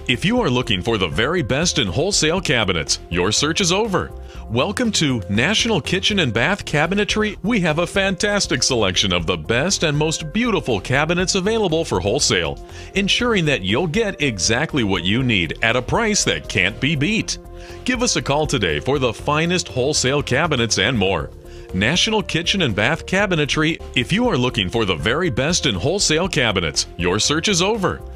If you are looking for the very best in wholesale cabinets, your search is over. Welcome to National Kitchen and Bath Cabinetry. We have a fantastic selection of the best and most beautiful cabinets available for wholesale, ensuring that you'll get exactly what you need at a price that can't be beat. Give us a call today for the finest wholesale cabinets and more. National Kitchen and Bath Cabinetry. If you are looking for the very best in wholesale cabinets, your search is over.